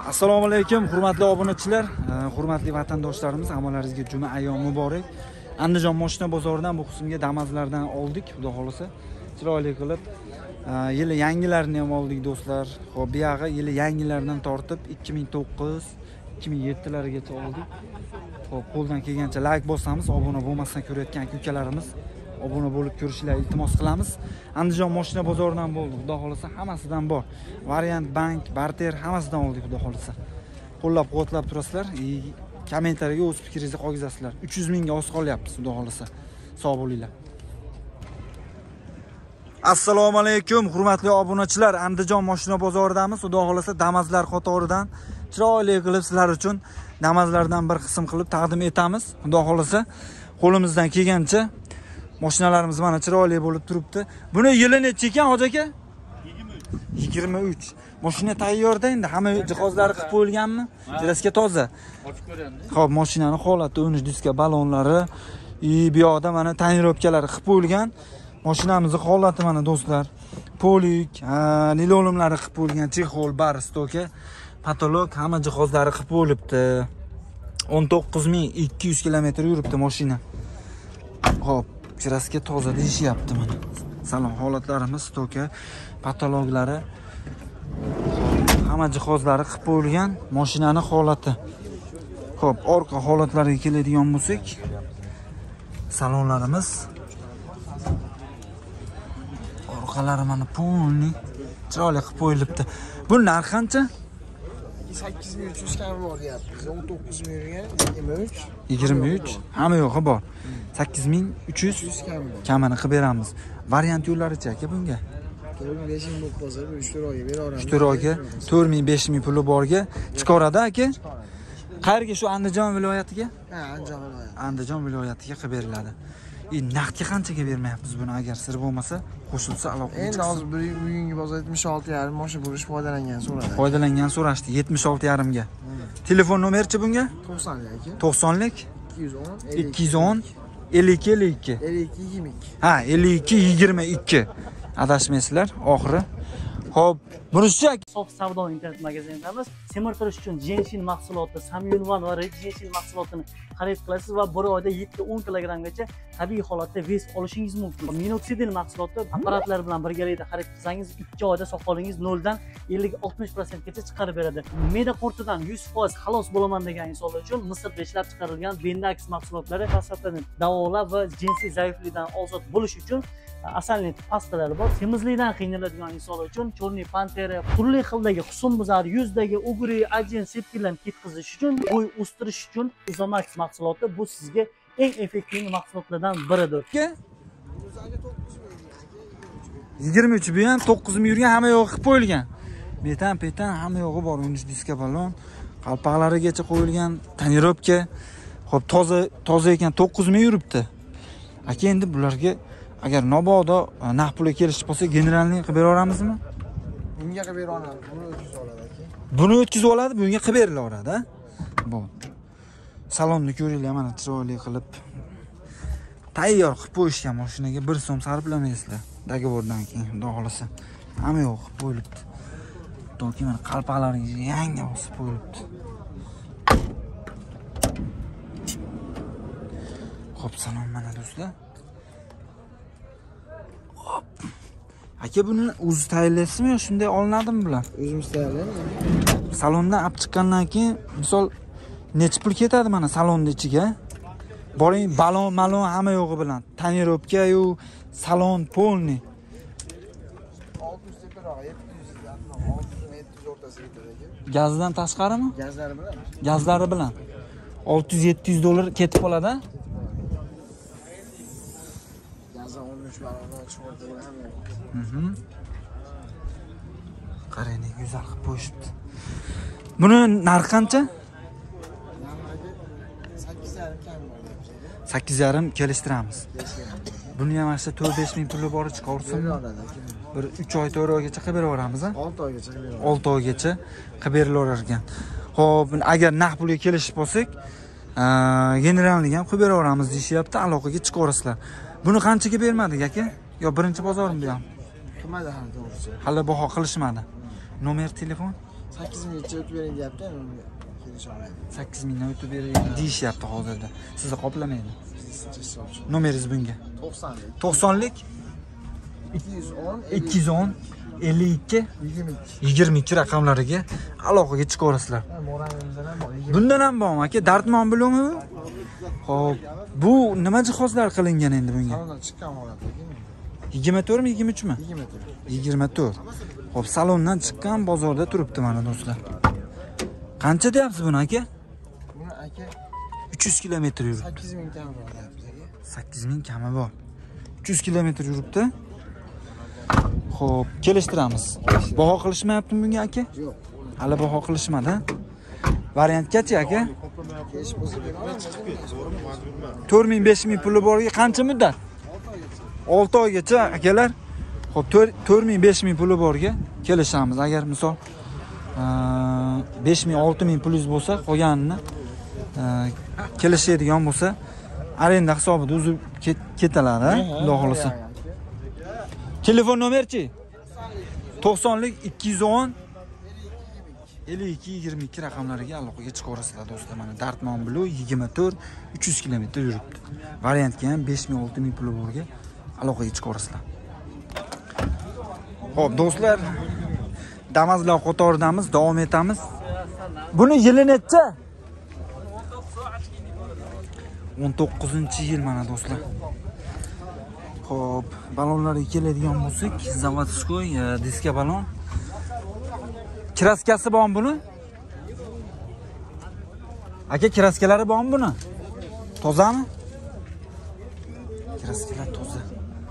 Assalomu alaykum, hurmatli obunachilar, hurmatli vatandoshlarimiz, hammalaringizga juma ayyom muborak. Andijon mashina bozoridan bu qismga damazlardan oldik, xudo xolasa. Chiroyli qilib yili yangilarini ham oldik do'stlar. Xo'p, bu yog'i yili yangilardan tortib 2009, 2007 largacha oldik. Xo'p, qo'ldan kelgancha like bosamiz, obuna bo'lmasdan ko'rayotgan ukalarimiz obuna bo'lib ko'rishlarini iltimos qilamiz. Andijon mashina bozoridan bo'ldi, xudo xolasa hammasidan bor. Variant, bank, barter hammasidan oldik, xudo xolasa. Qo'llab-quvvatlab turasizlar. Kommentariyaga o'z fikringizni qoldirasizlar. 300 mingga oz qolyapmiz, xudo xolasa. Sog' bo'linglar. Assalomu alaykum, hurmatli obunachilar. Andijon mashina bozoridamiz, xudo xolasa damazlar qatoridan chiroyli qilib sizlar uchun damazlardan bir qism qilib taqdim etamiz, xudo xolasa. Qo'limizdan kelgancha mashinalarimiz mana chiroyli bo'lib turibdi. Buni yili necha ekan, hoji aka? 23. Mashina tayyorda endi, hamma jihozlari qilib qo'yilganmi? Jiraska toza. Ochib ko'ramiz. Xo'p, mashinani holati, 13 diska balonlari, bu yoqda mana tonirovkalari qilib qo'yilgan. Mashinamizning holati mana do'stlar. Polik, nilolumlari qilib qo'yilgan, chexol, bari stoka, patolog, hamma jihozlari qilib qo'yilibdi. 19200 kilometr yuribdi mashina. Xo'p, jiraska toza deyishyapti mana. Salon holatlarimiz, stoka, patologlari, hamma jihozlari qilib qo'yilgan mashinaning holati. Xo'p, orqa holatlariga keladigan bo'lsak, salonlarimiz, orqalari mana polni chiroyli qilib qo'yilibdi. Bu narxi qancha? 8300 kam bor deyapmiz. 19000 yurgan 23. Hamma yo'g'i bor. 8300 kamini qilib beramiz. Variant yo'llaricha aka bunga. 5000 bo'lib qolsa 3-4 oyga beraveramiz. 3-4 oyga 4000-5000 puli borga chiqaradi aka. Qayerga, shu Andijon viloyatiga? Ha, Andijon viloyati. Andijon viloyatiga qilib beriladi. Naqdga qanchaga bermayapmiz buni, agar sir bo'lmasa, qo'shilsa aloqa. Endi hozir bugungi bozor 76,5 mashina bo'lish foydalangan so'radi. Foydalangan so'rashdi 76,5 ga. Telefon nomerichi bunga? 90lik aka. 90lik 210 52 22. Ha, 52-22. Adashmaysizlar, oxiri. Xo'p, burishcha Sof savdo internet magazinidamiz. Semirtirish uchun jenshin mahsuloti, samyunvan va jenshin mahsulotini xarid qilasiz va bir oyda 7-10 kilogramgacha tabiiy holatda vес olishingiz mumkin. Minoxidil mahsuloti apparatlar bilan birgalikda xarid qilsangiz 2 oyda soqolingiz 0 dan 50-60% gacha chiqarib beradi. Me'da qurtidan 100% xalos bo'laman degan insonlar uchun Misrda ishlab chiqarilgan Bendax mahsulotlari prostatani davolab va jinsiy zaiflikdan ozod bo'lish uchun asalni pastalari bor. Semizlikdan qiynaladigan insonlar uchun Chorniy pantera, turli xildagi husnbuzar, yuzdagi ugri, ajin, sepkillarni ketkazish uchun, bo'y o'stirish uchun Uzomax mahsuloti bu sizga eng effektiv mahsulotlardan biridir. 23 bu ham 9000 yurgan, hamma yo'g'i qilib qo'yilgan. Betan hamma yo'g'i bor, 13 diska balon, qalpoqlarigacha qo'yilgan, tonirovka. Xo'p, toza ekan 9000 yuribdi. Aka, endi bularga agar mabodo naqd pulga kelishib qolsa, generalni qilib beraveramizmi? Bunga qilib beraveramiz. Buni o'tkazib oladi aka. Buni o'tkazib oladi, bunga qilib berilaveradi, ha? Bu. Salonni ko'ringlar, mana chiroyli qilib tayyor qilib qo'yishgan mashinaga 1 so'm sarflamaysizlar. Dogovordan keyin, xudo xolasa. Hamma yo'q qilib qo'yilibdi. Toki mana qalpoqlaringiz yangi osib qo'yilibdi. Xo'p, salom mana do'stlar. Hop. Aka, buni o'zi tayyorlaysizmi yo shunday olinadimi bular? O'zimiz tayyorlaymiz. Salondan olib chiqqandan keyin, misol necha pul ketadi mana salonni ichiga? Boring, balon hamma yo'g'i bilan. Tonirovka yu salon polni. 600 teparoq, 700 dan 600-700 o'rtasiga ketadi aka. Gazdan tashqarimi? Gazlari bilan. Gazlari bilan. 600-700 dollar ketib qoladi. Gazdan 13 balondan chiqib hamma. Qarang, go'zal qilib qo'yishibdi. Buni narxi qancha? 8,5 kam bor. 8,5 kelishtiramiz. Buni ham mana 4-5 ming puli bor chiqarsin. Bir 3 oy 4 oygacha qilib beraveramiz, ha? 6 oygacha qilib beraveramiz. 6 oygacha qilib berilaverar ekan. Xo'p, agar naqd pulga kelishib qolsak, generalni ham qilib beraveramiz deyishyapti, aloqaga chiqaverasizlar. Buni qanchaga bermadik aka? Yo birinchi bozormi bu ham? Qilmadi hali to'g'risi. Hali baho qilishmadi. Nomer telefon? 8 minutcha o'tib bering deyapti, endi kelisha olmaydi. 8 mingdan o'tib bering deyishyapti hozirda. Sizni qoplamaydi. Sizni Nomeringiz bunga? 90lik 90lik 210 210 52 22. 22 raqamlariga aloqaga chiqaverasizlar. Moramimizdan ham bor. Bundan ham bormi aka? Dartmon bo'limi? Xo'p, bu nima jihozlar qilingan endi bunga? Salondan chiqqan holatdagi 24 mi 23 mi? 24. 24. Xo'p, salondan chiqqan bozorda turibdi mana do'stlar. Qancha deyapsiz buni aka? Buni aka 300 kilometr yuribdi. 8000 kami bor deyapti aka. 8000 kami bor. 300 kilometr yuribdi. Xo'p, kelishtiramiz. Baho qilishmayaptimi bunga aka? Yo'q. Hali baho qilishmadi. Variantgacha aka? Kesh bo'lsa beraman. 4000 5000 puli borga qancha muddat? 6 oygacha akalar. Xo'p, 4000 5000 puli borga kelishamiz. Agar misol 5000 6000 pulingiz bo'lsa, qolganini kelishadigan bo'lsa, arenda hisobida uzib ketiladi, xudo xolasa. Telefon nomerchi? 90lik 210 52 22 raqamlariga aloqaga chiqaverasizlar do'stlar. Mana Dartmon Blue 24 300 km yuribdi. Variantga ham 5000 6000 puli borga aloqaga chiqaverasizlar. Xo'p, do'stlar, Damazlar qatoridamiz, davom etamiz. Buni yili necha? 19-yil mana do'stlar. Xo'p, balonlarga keladigan bo'lsak, zavodskoy diska balon. Kraskasi bormi buni? Aka, kraskalari bormi buni? Tozami? Kraskalar toza.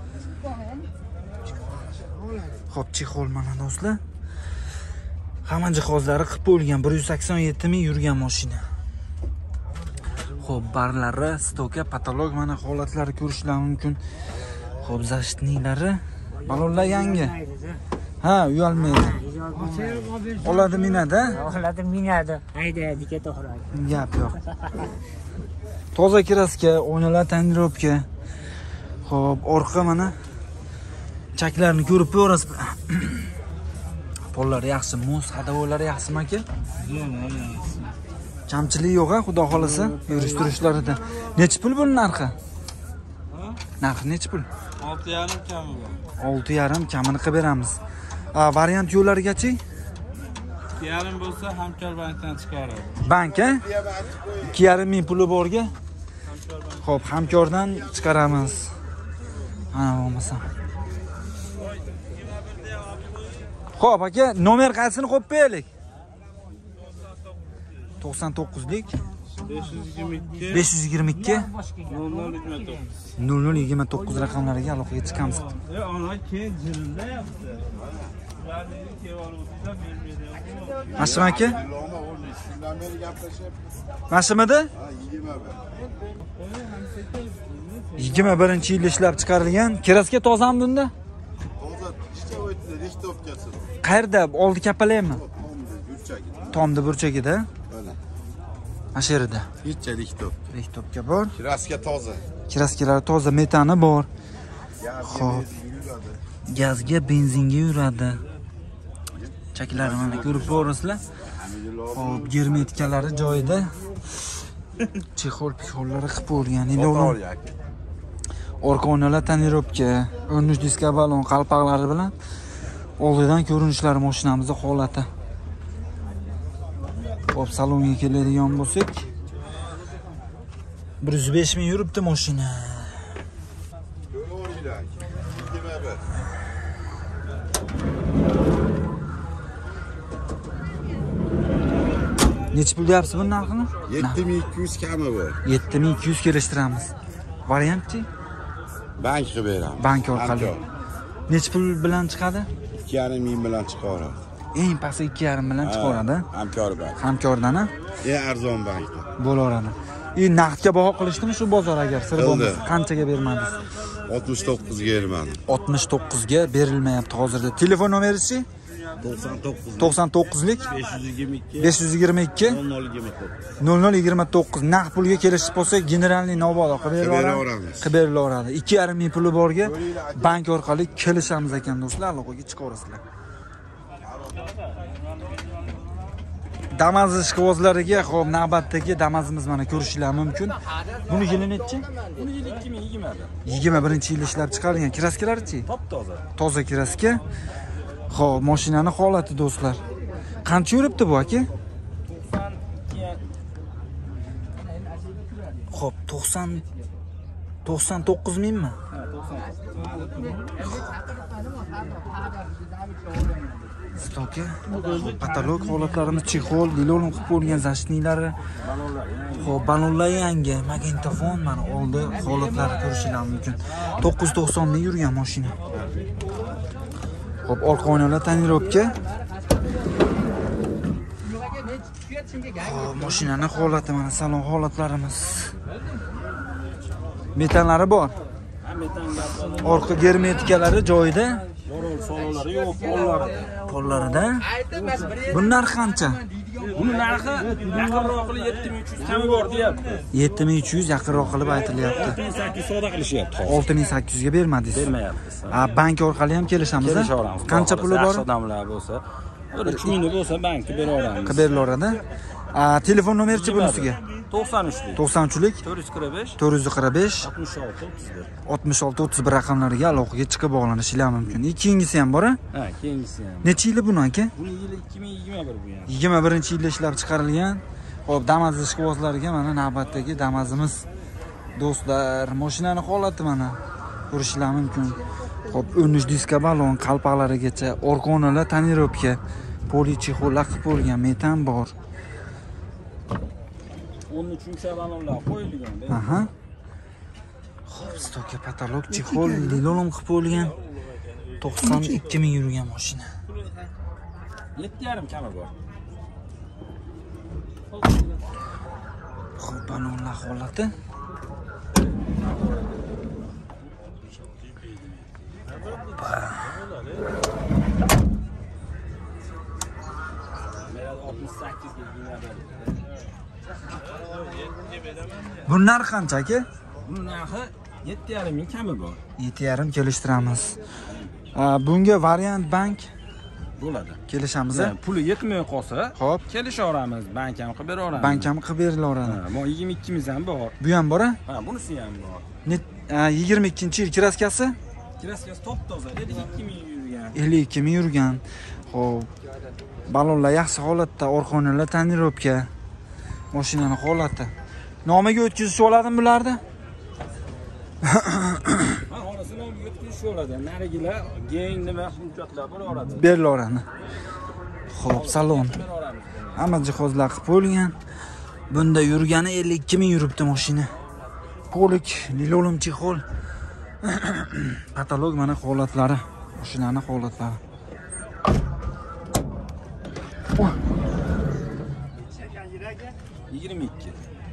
Xo'p, chexol mana do'stlar. Hamma jihozlari qilib bo'lgan, 187 ming yurgan mashina. Xo'p, barlari, stoka, patolog mana holatlari ko'rishlar mumkin. Xo'p, zashtnilari, balonlar yangi. Ha, uyalmaydi. Oladi minada? Oladi minada. Haydaydi ketaveradi. Gap yo'q. Toza kraska, oynalar tonirovka. Xo'p, orqa mana chaklarni ko'rib ko'rasiz. Pollar yaxshi, muz, hadavolar yaxshimi aka? Kamchilik yo'q-a, xudo xolasa, yurish-turishlarida. Necha pul buni narxi? Narxi necha pul? 6,5 kami bor. 6,5 kamini qilib beramiz. Variant yo'llarigachi? 2,5 bo'lsa Hamkor bankdan chiqaradi. Bank-a? 2,5 ming puli borga? Xo'p, Hamkordan chiqaramiz. Ana bo'lmasa. Xo'p, aka, nomer qaysini qo'yib qo'yaylik? 99lik 522 522 0029. 0029 raqamlariga aloqaga chiqamiz. Ona keyin jirillayapti. Ularni kevorib o'tsa men Mashim aka? Mashimida? 21-yilda ishlab chiqarilgan. Kraska tozami bunda? Toza ishcha o'tdi, rishtovkasi. Qayerda? Oldi kapalaymi? Tomda burchagida. Mana. Mana yerda. Ishcha rishtov. Rektopga bor. Kraska toza. Kraskalar toza, metani bor. Xo'p. Gazga, benzinga yuradi. Chaklari mana ko'rib ko'rasizlar. Xo'p, germetikalari joyida. Chexol-pixollari qilib bo'lgan. Orqa oynalar tonirovka, 13 diska balon qalpoqlari bilan oldidan ko'rinishlari mashinamizning holati. Xo'p, salonga keladigan bo'lsak, 105 ming yuribdi mashina. Necha pul deyapsiz buni narxini? 7200 kami bor. 7200 kelishtiramiz. Variantchi? Bank qilib beramiz. Bank orqali. Necha pul bilan chiqadi? 2,5 ming bilan chiqaradi. Eng pasti 2,5 bilan chiqaradi. Hamkor bank. Hamkordan-a Eng arzon bankda. bo'laveradi. Naqdga baho qilishdimi shu bozor agar sir bo'lmasa qanchaga bermadingiz? 69 ga bermadi. 69 ga berilmayapti hozirda. Telefon nomeringiz-chi? 99lik 522 0029 naqd pulga kelishish bo'lsa, generalniy navbado qilib beraveramiz. Qilib berilaveradi. 2,5 ming puli borga bank orqali kelishamiz ekan do'stlar, aloqaga chiqaverasizlar. Damas ishqibozlariga hop navbatdagi Damazimiz mana ko'rishinglar mumkin. Buni yili nechi? Buni yil 2020da. 21-yil ishlab chiqarilgan. Kraskalachi? Top-toza. Toza kraska. Xo'p, mashinani holati do'stlar. Qancha yuribdi bu aka? 92. Xo'p, 99 mingmi? Stoki. Katalog holatlarimiz chexol, lilolum qilib qo'yilgan zashtniylari. Xo'p, balonlar yangi, magnitofon mana oldi, holatlari ko'rishingiz mumkin. 990 ming yurgan mashina. Xo'p, orqa oynalar tonirovka. Xo'p, mashinaning holati mana salon holatlarimiz. Metallari bor. Orqa germetikalari joyida. Yorul sololari yo'q, Pollarida. Bu narx qancha? Buni narxi yaqinroq qilib 7300 kami bor deyapti. 7300 yaqinroq qilib aytilyapti. 6800 soda qilishyapti. 6800 ga bermadingiz. Bermayapmiz. Bank orqali ham kelishamiz. Kelishaveramiz. Qancha puli bor? Yaxshi odamlar bo'lsa, 3000 bo'lsa bankka beraveramiz. Qilib berilaveradi. Telefon nomerichi bunisiga? 93lik. 93lik 445 445 66 31. 66 31 raqamlariga aloqaga chiqib bog'lanishingiz mumkin. Keyingisi ham bor-a? Ha, keyingisi ham. Necha yili buni aka? Buni yili 2021 bu ham. 21-yilda ishlab chiqarilgan. Xo'p, Damas ishqibozlariga mana navbatdagi Damazimiz. Do'stlar, mashinaning holati mana ko'rishingiz mumkin. Xo'p, 13 diska balon, qalpoqlarigacha, orqa onalar tonirovka, polichexollar qilib qo'yilgan, metan bor. 13 yumshoq balonlar qo'yilgan. Aha. Xo'p, stokka patolog, chexol, lilolum qilib qo'yilgan. 92 ming yurgan mashina. 7,5 kami bor. Xo'p, balonlar holati. Bu narx qancha aka? Buni narxi 7,5 ming kami bor. 7,5 kelishtiramiz. Bunga variant bank Bo'ladi. kelishamiz. Puli yetmay qolsa, Xo'p, kelishaveramiz, bank ham qilib beraveramiz. bank ham qilib berilaveradi. Bu 22 miz ham bor. Bu ham bor-a? Ha, bunisi ham bor. 22-yil kraskasi Kraskasi top-toza, 52 ming yurgan. 52 ming yurgan. Xo'p, balonlar yaxshi holatda, orqa onalar tonirovka. Mashinaning holati. Nomiga o'tkazib oladimi bularni? Ha, orasini ham yetkizish bo'ladi. Narigilar geng nima hujjatlar bo'laveradi. Berilaveradi. Xo'p, salon. Hamma jihozlar qilib qo'yilgan. Bunda yurgani 52 ming yuribdi mashina. Polik, lilolum chexol. Katalog mana holatlari. Mashinaning holatlari. 22.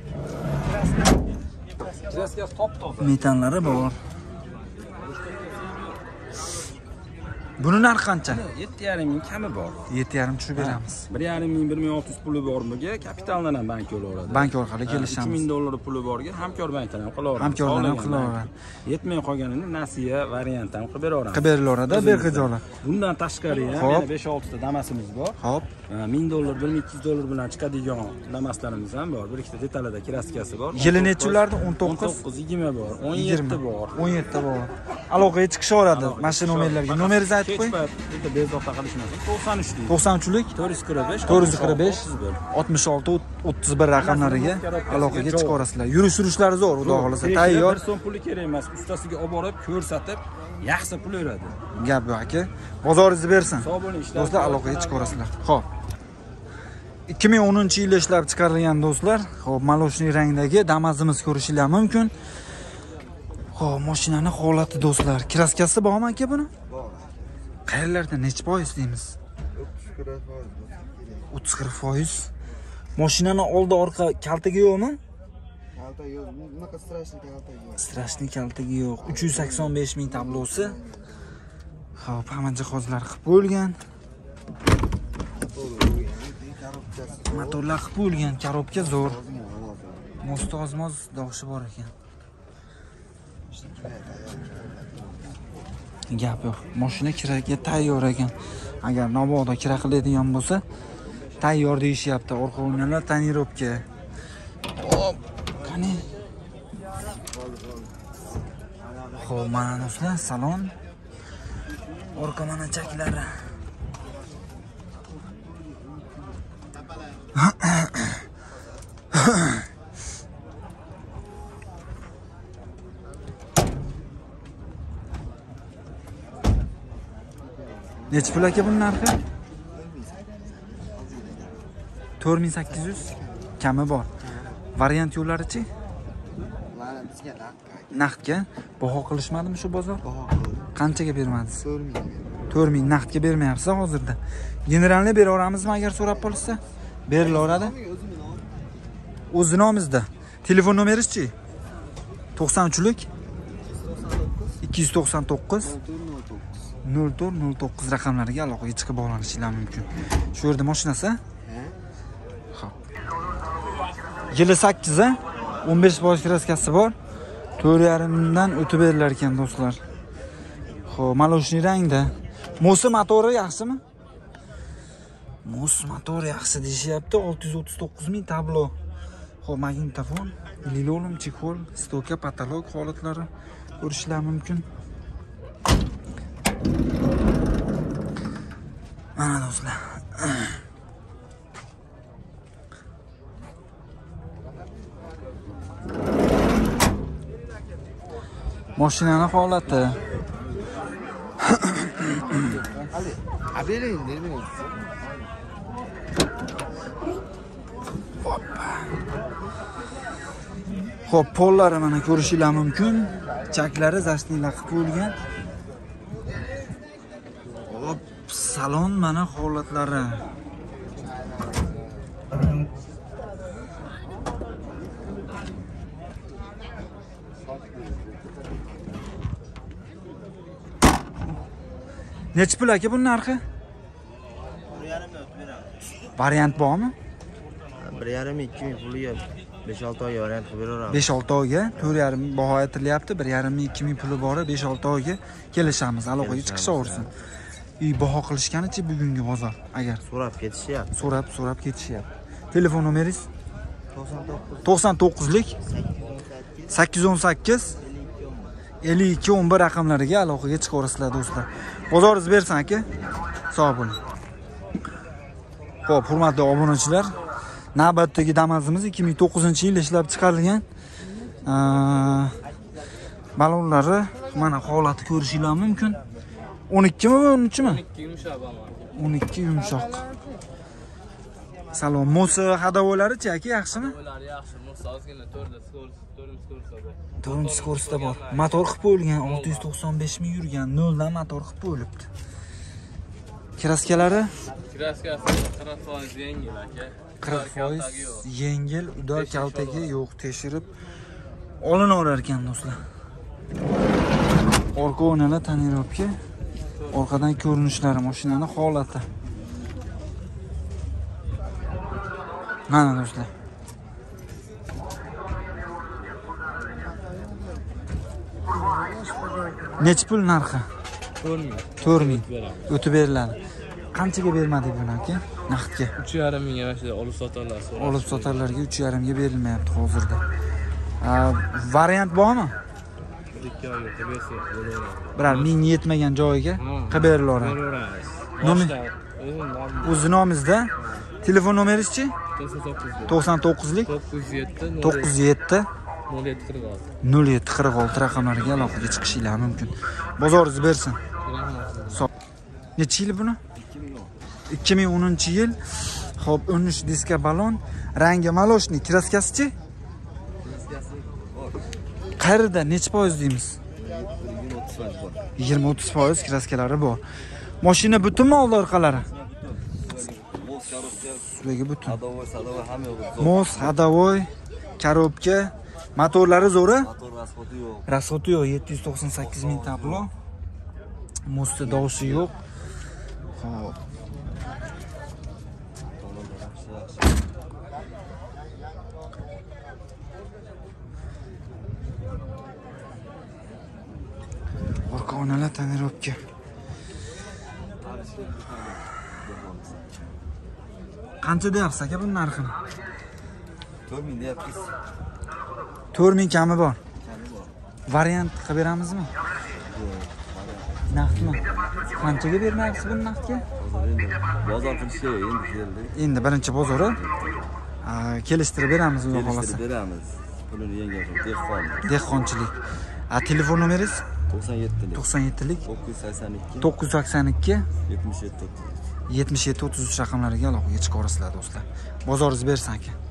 Kraskasi top-toza. Metanlari bor. Buni narxi qancha? 7,5 ming kami bor. 7,5 tushib beramiz. 1,5 ming 1600 puli bormiga kapitaldan ham bank yo'laveradi. Bank orqali kelishamiz. 3000 dollar puli borga hamkor bankdan ham qilaveramiz. Hamkordan ham qilaveradi. Yetmay qolganini nasiya variant ham qilib beraveramiz. Qilib berilaveradi, bexijolat. Bundan tashqari ham Xo'p. yana 5-6 ta Damasimiz bor. Xo'p. 1000 dollar, 1200 dollar bilan chiqadigan Damaslarimiz ham bor. Bir ikkita detalida kraskasi bor. Yili necha ulardi? 19, 20 bor, 17 bor. 17 bor. Aloqaga chiqishaveradi mashina nomerlariga. Nomeringizni aytib qo'ying. Bitta bezovta qilishmasin. 93lik. 93lik 445 445 66 31 raqamlariga aloqaga chiqarasizlar. Yurish-surishlari zo'r, xudo xolasa tayyor. Bir so'm puli kerak emas. Ustasiga olib borib, ko'rsatib, yaxshi pul beradi. Gap yo'q aka. Bozoringizni bersin. Sog' bo'ling, ishlar. Do'stlar aloqaga chiqarasizlar. Xo'p. 2010-yilda ishlab chiqarilgan do'stlar. Xo'p, maloshniy rangdagi Damazimiz ko'rishingiz mumkin. Xo'p, mashinaning holati do'stlar. Kraskasi bormi aka buni? Bor. Qayerlarda necha foiz deymiz? 30-40%. Mashinaning oldi orqa kaltagi yo'qmi? Kalta yo'q. Bunaqa strashni kalta yo'q. Strashni kaltagi yo'q. 385 ming tablosi. Xo'p, hamma jihozlar qilib qo'yilgan. Motorlar qilib qo'yilgan, korobka zo'r. Mostozmoz doshi bor ekan. Gap yo'q. Mashina kiraga tayyor ekan. Agar mabodo kira qiladigan bo'lsa, Tayyor deyishyapti. Orqa o'yinlar tonirovka. Hop, qani. Xo'p, mana do'stlar, salon. Orqa mana chaklari. Necha pul aka buning narxi? 4800 kami bor. Variant yo'llarichi? Naqdga baho qilishmadimi shu bozor? Qanchaga bermadingiz? 4000 naqdga bermayapsiz hozirda. Generalni beraveramizmi agar so'rab qolsa? Berilaveradi. O'z nomingizda. Telefon nomeringiz-chi? 93lik 299 0409 raqamlariga aloqaga chiqib bog'lanishingiz mumkin. Shu yerda mashinasi? Xo'p. Yili 8 a 15% kraskasi bor. 4,5 dan o'tib berilar ekan do'stlar. Xo'p, maloshni rangda. Mosi motori yaxshimi? Mos motori yaxshi deyishyapti. 639 ming tablo. Xo'p, magnitofon, lilolum, chexol, stoka, patolog holatlari ko'rishlar mumkin. Mana do'stlar. Mashinani holati. Xo'p, pollari mana ko'rishinglar mumkin. Chaklari zashniylar qilib qo'yilgan. Hop, salon mana holatlari. Necha pul aka buning narxi? 1,5 variant bormi? 1,5-2 ming puli yo'q. 5-6 oyga variant qilib beraveramiz. 5-6 oyga 4,5 baho aytilyapti. 1,5-2 ming puli bor, 5-6 oyga kelishamiz, aloqaga chiqishaversin. Baho qilishganicha bugungi bozor agar So'rab ketishyapti. so'rab ketishyapti. Telefon nomeringiz? 99lik 818 5211 raqamlariga aloqaga chiqaverasizlar do'stlar. Bozoringiz bersin aka. Sog' bo'ling. Xo'p, hurmatli obunachilar, navbatdagi Damas'imiz 2009-yil ishlab chiqarilgan. Balonlari mana holati ko'rishingiz mumkin. 12 mi, 13 mi? 12 yumshoq balon. 12 yumshoq. Salom, mosi hadavoylari-chi aka, yaxshimi? Ular yaxshi, mo'sa ozgina 4 skorsda bor. Motor qilib qo'yilgan, 695 ming yurgan, 0 dan motor qilib qo'yilibdi. Kraskalari? Kraskasi 40% yengil aka. 40% yengil, udor kaltagi yo'q, tekshirib olinaverar ekan do'stlar. Orqa o'yinlar tonirovka, orqadan ko'rinishlari, mashinani holati. Mana do'stlar. Necha pul narxi? 4000. O'tib beriladi. Qanchaga bermadik buni aka? Naqdga. 3,5 mingga mana olib sotarlar. Olib sotarlarga 3,5 ga berilmayapti hozirda. Variant bormi? 2 oyga qilsa bo'laveradi. Birar ming yetmagan joyiga qilib berilaveradi. O'z nomingizda telefon nomeringiz-chi? 99lik 907 0746 raqamlariga aloqaga chiqishingiz mumkin. Bozoringiz bersin. Necha yil buni? 2010-yil. Xo'p, 13 diska balon, rangi maloshni, kraskasi-chi? Qayerda necha foiz deymiz? 20-30% kraskalari bor. Mashina butunmi oldi orqalari? Ustiga butun. Mos, hadavoy, korobka, motorlari zo'ri? Rasxoti yo'q, 798 ming tablo. Mosda dovushi yo'q. Xo'p. Orqa onalar tonirovka. Qancha deyapsiz aka bu narxini? 4000 deyapsiz. 4000 kami bor. Variant qilib beramizmi? Naqdmi? Qanchaga bermayapsiz buni naqdga? Bozor qilishga endi keldi. Endi birinchi bozori. Kelishtirib beramiz xudo xolasa. beramiz. Pulini yengil dehqon. Dehqonchilik. Telefon nomeringiz? 97lik. 97lik 982 982 77 77 33 raqamlariga aloqaga chiqa olasizlar do'stlar. Bozoringiz bersin aka.